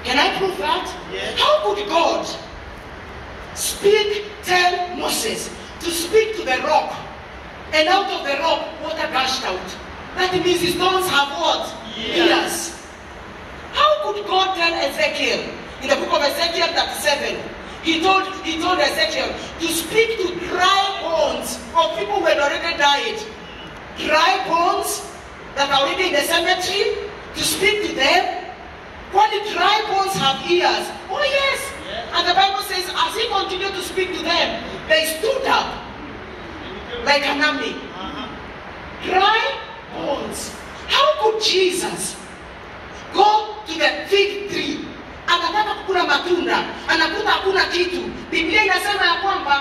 Can I prove that? Yes. How could God tell Moses to speak to the rock, and out of the rock water gushed out? That means his stones have what? Ears. How could God tell Ezekiel in the book of Ezekiel 37? He told Ezekiel to speak to dry bones of people who had already died. Dry bones that are already in the cemetery, to speak to them. When the dry bones have ears, oh yes. And the Bible says, as he continued to speak to them, they stood up like an army. Dry bones. How could Jesus go to the fig tree, akataka kukula matunda, anakuta hakuna kitu? Biblia inasema ya kwamba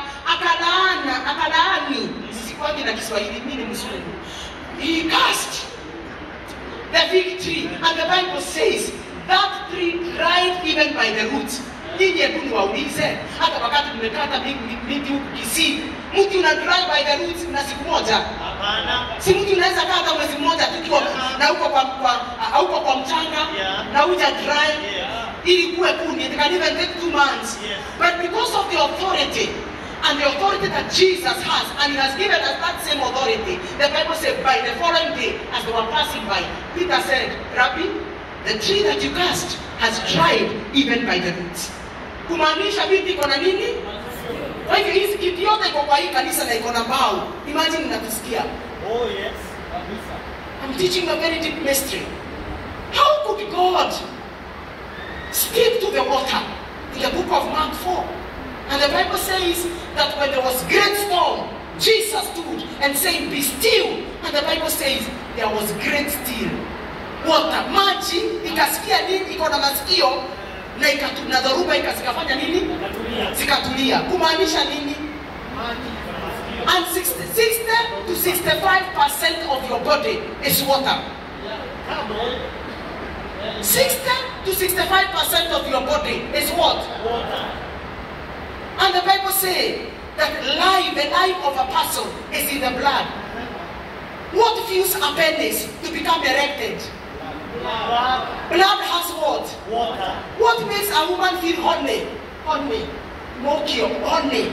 akalaani. Sikwagi na Kiswahili, mimi ni Mzungu. He cast the fig tree, and the Bible says that tree dried even by the roots. Ninyi hebu niwaulize, hata wakati mmekata miti huku Kisii, mti una dry by the roots na siku moja? Hapana. Si mti unaweza kata mwezi mmoja tukiwa na huko kwa mchanga na uja dry ili kuwe kuni. It can even take 2 months. But because of the authority and the authority that Jesus has, and he has given us that same authority, the Bible said by the following day, as they were passing by, Peter said, Rabbi, the tree that you cast has dried even by the roots. Kumaanisha miti iko na nini? Kwa hivyo hizi kitu yote iko kwa hii kanisa na iko na mbao. Imagine unatusikia. Oh yes. I'm teaching a very deep mystery. How could God speak to the water in the book of Mark 4? And the Bible says that when there was great storm, Jesus stood and said, be still. And the Bible says there was great still water. Maji ikasikia nini? Iko na masikio na dharuba ikafanya nini? Zikatulia. Kumaanisha nini? And 60 to 65% of your body is water. 60 to 65% of your body is what? Water. And the Bible says that the life of a person is in the blood. What fuels a penis to become erected? Blood has what? Water. What makes a woman feel horny? Horny. Mokio. Horny.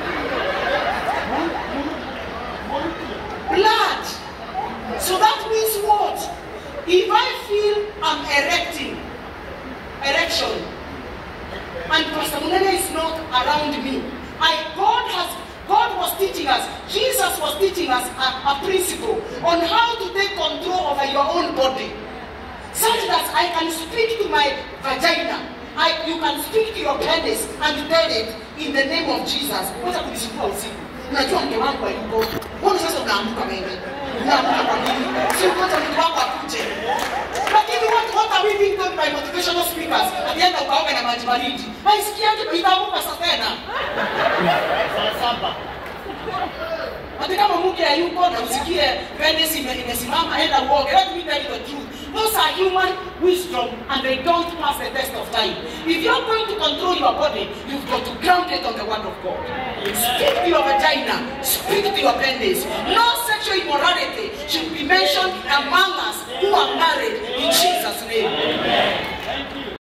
Blood. So that means what? If I feel I'm erection, and Pastor Munene is not around me, God was teaching us, Jesus was teaching us a principle on how to take control over your own body, such that I can speak to my vagina, you can speak to your penis and tell it in the name of Jesus. What are you usiku? Unajua mke wangu yuko. Mbona sasa unaamka wewe? Unaamka kwa nini? Si ukata mke wako akuje. Lakini what are we being told by motivational speakers? Alienda ukaoga na maji baridi. Haisikiaje itaamka sasa tena? Hata kama mke hayuko na usikie penis imesimama, enda uoge. Let me tell you the truth. Those are human wisdom and they don't pass the test of time. If you're going to control your body, you've got to ground it on the word of God. Speak to your vagina. Speak to your penis. No sexual immorality should be mentioned among us who are married in Jesus' name. Amen.